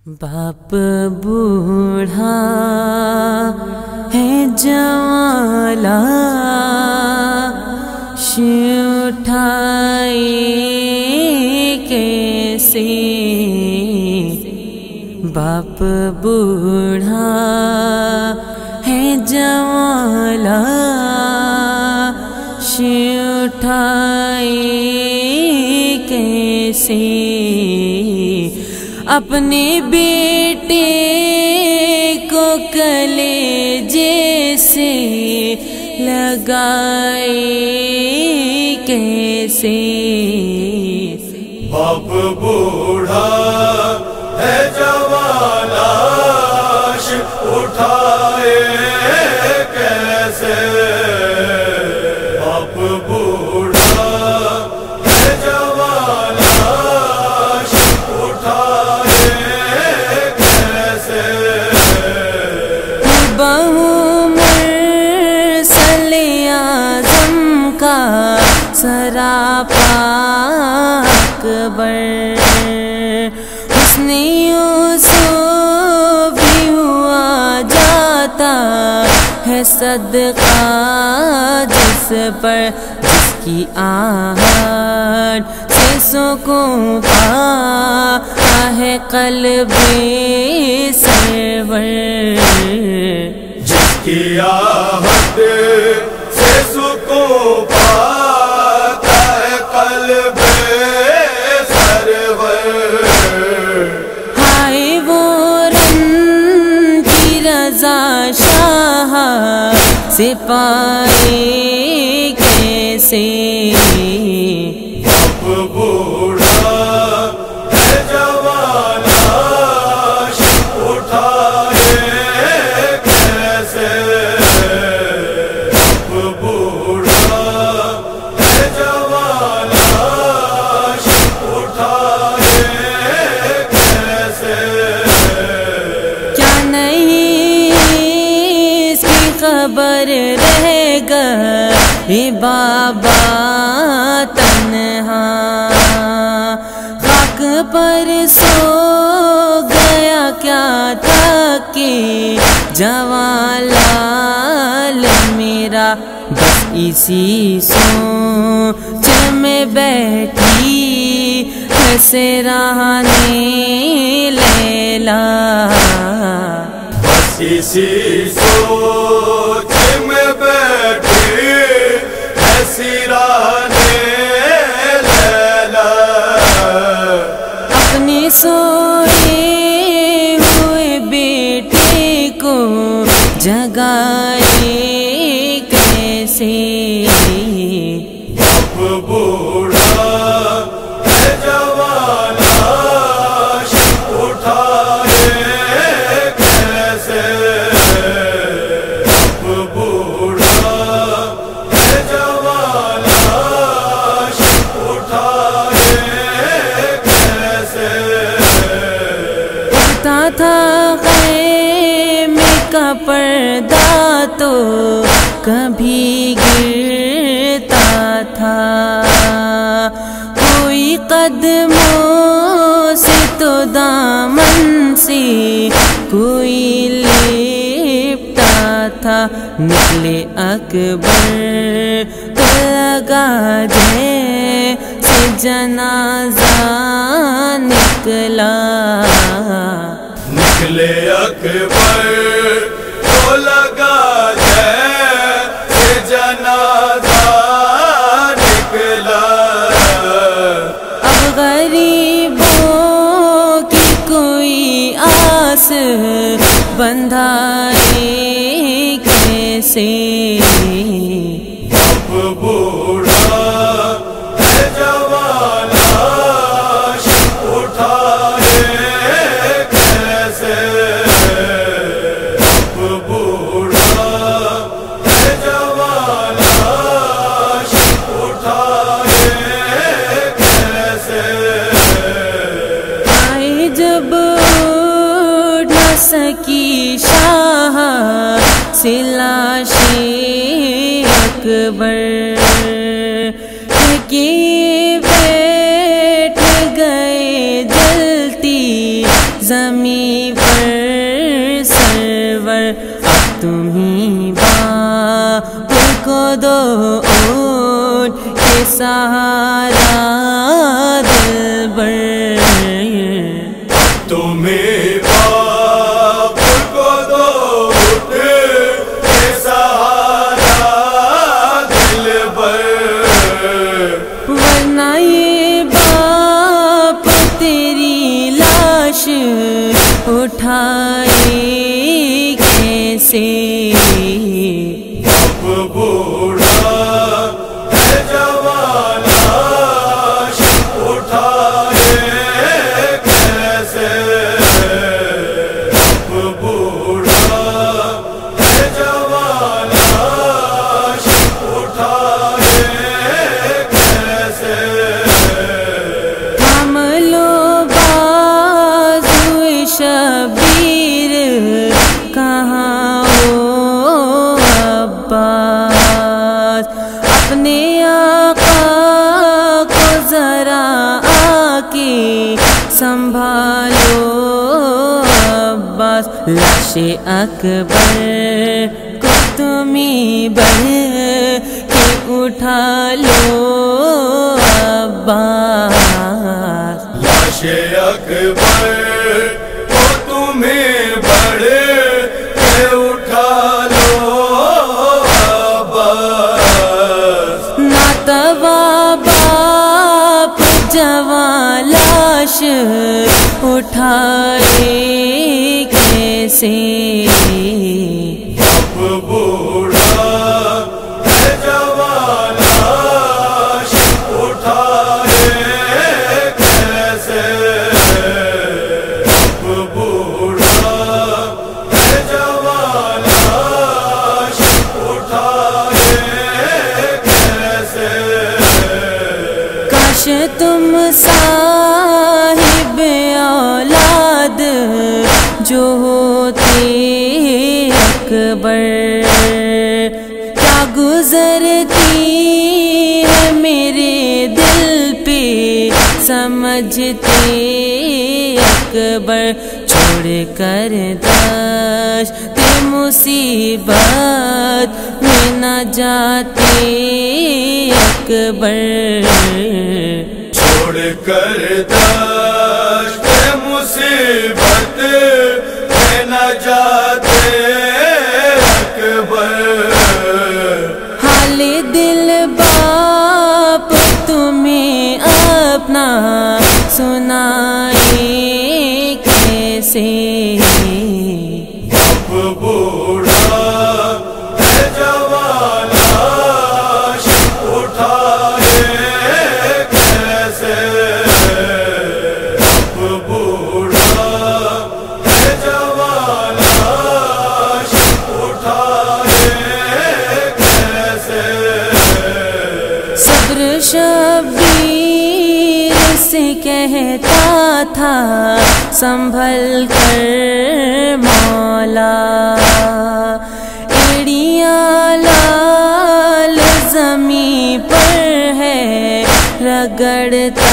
باپ بوڑھا ہے جوان لاش اٹھائے کیسے، باپ بوڑھا ہے جوان لاش اٹھائے کیسے، اپنے بیٹے کو کلیجے سے لگائے کیسے، باپ بوڑھا ہے جوان لاش اٹھائے کیسے، باپ بوڑھا ہے جوان لاش اٹھائے کیسے، بہومر صلی اعظم کا سراپا اکبر، حسن یوسف بھی ہوا جاتا ہے صدقہ جس پر، جس کی آہٹ سے سکون پاتا ہے قلب سرور، جس کی آہٹ سے سکون پاتا ہے قلب سرور، ہائے وہ رنگ کی رضا شاہ سے پائے کیسے، باپ بوڑھا ہے جوان لاش اٹھائے کیسے، باپ بوڑھا ہے جوان لاش اٹھائے کیسے، کیا نہیں اس کی خبر رہ گئی بابا تنہا، خاک پر سو گیا کیا تھا کہ جوان لال میرا، بس اسی سوچ میں بیٹھی ہے سرانے لیلا، بس اسی سوچ میں بیٹھی ہے سرانے لیلا، اپنے سوئے ہوئے بیٹے کو جگائے کیسے، باپ بوڑھا ہے جوان لاش اٹھائے کیسے، باپ بوڑھا ہے جوان لاش اٹھائے کیسے، اٹھتا تھا خیمے کا پردہ تو کبھی گرتا تھا، کوئی قدموں سے تو دامن سے کوئی لپٹا تھا، نکلے اکبر تو لگا جیسے جنازہ نکلا، نکلے اکبر تو لگا جیسے جنازہ نکلا، اب غریبوں کی کوئی آس بندھائے کیسے، باپ بوڑھا ہے جوان لاش اٹھائے کیسے، باپ بوڑھا ہے جوان لاش اٹھائے کیسے، آئے جب اٹھ نہ سکی شاہ سے لاش اکبر کہ بیٹھ گئے جلتی زمیں پر سرور اب تمہیں باپ کو دو اونٹ کے سہارا دلبر تمہیں باپ کو دو اونٹ کے سہارا دلبر ورنہ یہ باپ تیری لاش اٹھائے کیسے اب بوڑھا ہے جوان لاش اٹھائے کیسے اب بوڑھا ہے جوان لاش اٹھائے کیسے ہم لو بازوئے شبیر کہاں ہو عباس اپنے آقا کو ذرا آ کے سنبھالو عباس لاش اکبر کو تمہیں بڑھ کے اٹھا لو عباس لاش اکبر کو تمہیں بڑے کے اٹھا لو عباس ناتوا باپ جوان لاش اٹھائے کیسے اب بوڑھا ہے جوان لاش اٹھائے کیسے اب بوڑھا ہے جوان لاش اٹھائے کیسے کاش تم صاحب اولاد جو ہوتے اکبر کیا گزرتی ہے میرے دل پہ سمجھتے اکبر چھوڑ کر دشت مصیبت میں نہ جاتے اکبر چھوڑ کر دشت مصیبت میں نہ جاتے اکبر حال دل باپ تمہیں اپنا سنائے کیسے اب بوڑھا ہے جوان لاش اٹھائے کیسے اب بوڑھا ہے جوان لاش اٹھائے کیسے صبر شبیر سے کہتا تھا سنبھل کر مولا ایڑیاں لال زمیں پر ہے رگڑتا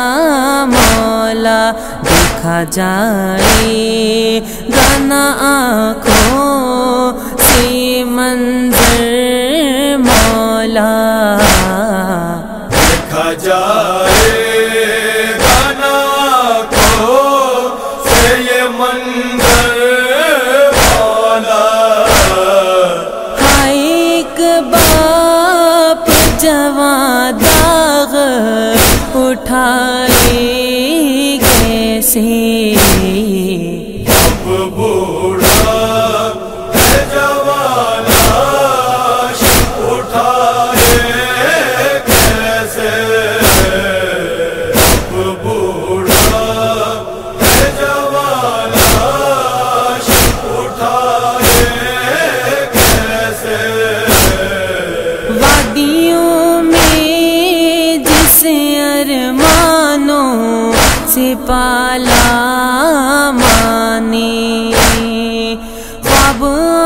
مولا دیکھا جائے گانا آنکھوں سے منظر مولا دیکھا جائے گانا کو سے یہ منظر مولا ہائے ایک باپ جوان داغ اٹھائے کیسے اب بوڑھا ہے جوان لاش اٹھائے کیسے اب بوڑھا ہے جوان لاش اٹھائے کیسے وادیوں میں جس ارمانوں سے پالا مانے خواب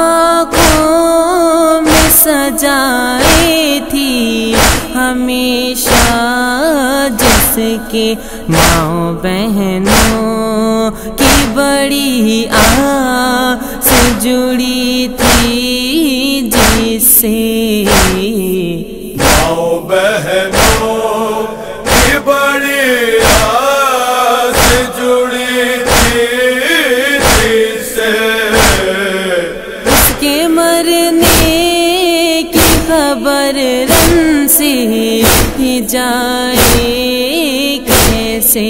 آنکھوں میں سجائے تھی ہمیشہ جس کے ماں بہنوں کی بڑی آس جڑی تھی جس سے ماؤں بہنوں کی بڑی آس جڑی تھی جس سے اس کے مرنے کی خبر رن سے ہی جائے کیسے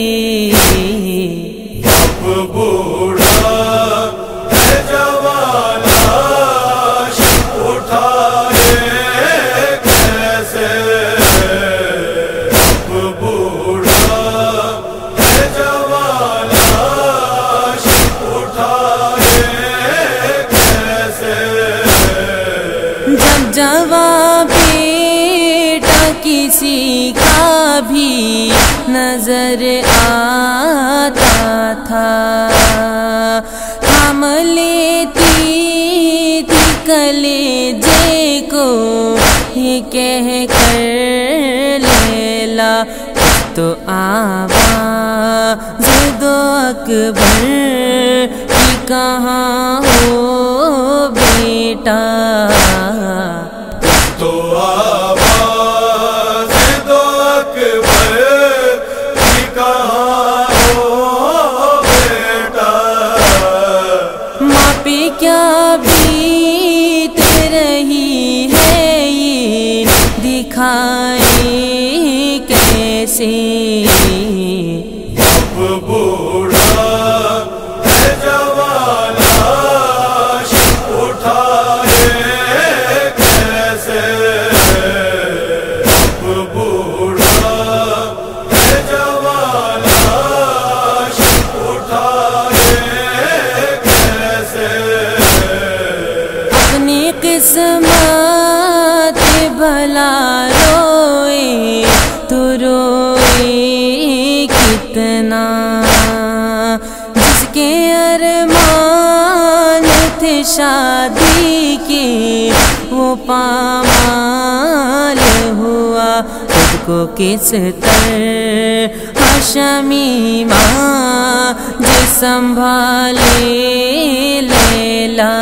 اب بوڑھا ہے جوان لاش اٹھائے کیسے اب بوڑھا ہے جوان لاش اٹھائے کیسے جب جوان بیٹا کسی کا بھی نظر آتا تھا تھام لیتی تھی کلیجے کو یہ کہہ کر لیلا تو آواز دو اکبر کی کہاں ہو بیٹا تو آواز دو اکبر کی کہاں ہو بیٹا ماں پہ کیا بیت رہی ہے یہ دکھائے کیسے اب بوڑھا ہے جوان لاش اٹھائے کیسے اب بوڑھا ہے جوان لاش اٹھائے کیسے اپنی قسمت بھلا روئے تو روئے کتنا جس کے ارمان تھے شادی کے وہ پامال ہوا خود کو کس طرح ہاشمی ماں جو سنبھالے لیلا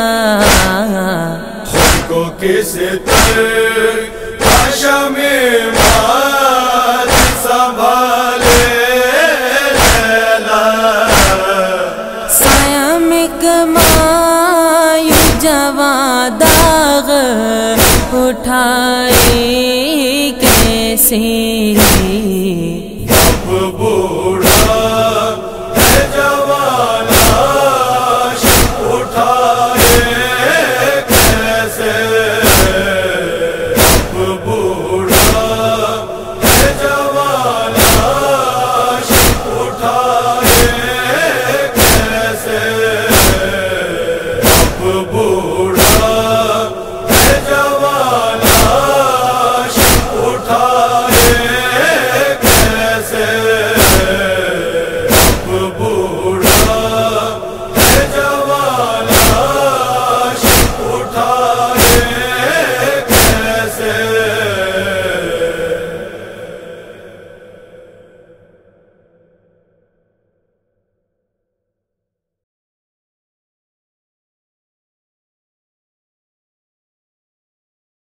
خود کو کس طرح ہاشمی ماں سنبھالے لیلا سایہ میں کمایوں جواں داغ اٹھائے کیسے